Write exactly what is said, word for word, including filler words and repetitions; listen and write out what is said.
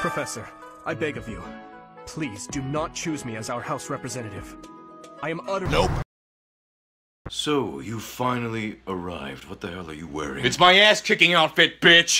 Professor, I beg of you, please do not choose me as our House representative. I am utterly— Nope. So, you finally arrived. What the hell are you wearing? It's my ass-kicking outfit, bitch!